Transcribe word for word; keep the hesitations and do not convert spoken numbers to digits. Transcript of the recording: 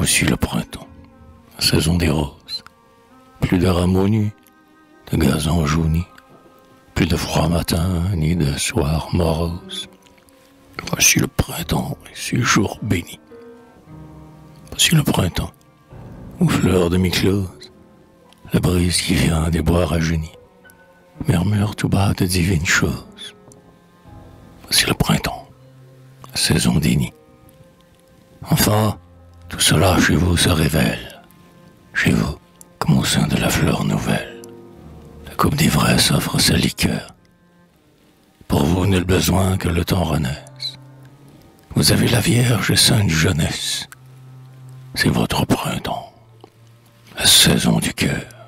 Voici le printemps, la saison des roses. Plus de rameaux nus, de gazons jaunis, plus de froid matin, ni de soir morose. Voici le printemps et ses jours bénis. Voici le printemps, aux fleurs demi-closes, la brise qui vient des bois rajeunis, murmure tout bas de divines choses. Voici le printemps, la saison des nids. Enfin, tout cela chez vous se révèle, chez vous, comme au sein de la fleur nouvelle. La coupe d'ivresse offre sa liqueur. Pour vous, nul besoin que le temps renaisse. Vous avez la vierge sainte jeunesse. C'est votre printemps, la saison du cœur.